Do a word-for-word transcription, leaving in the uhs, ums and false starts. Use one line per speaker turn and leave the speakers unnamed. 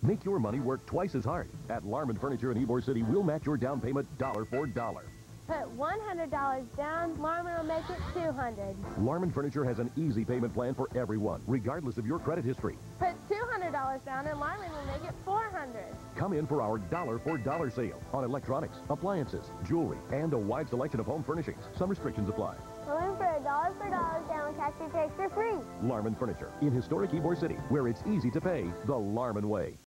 Make your money work twice as hard. At Larmon Furniture in Ybor City, we'll match your down payment dollar for dollar.
Put one hundred dollars down, Larmon will make it two hundred dollars.
Larmon Furniture has an easy payment plan for everyone, regardless of your credit history.
Put two hundred dollars down and Larmon will make it four hundred dollars.
Come in for our dollar for dollar sale on electronics, appliances, jewelry, and a wide selection of home furnishings. Some restrictions apply.
Go in for a dollar for dollar sale and cash your tags for free.
Larmon Furniture in historic Ybor City, where it's easy to pay the Larmon way.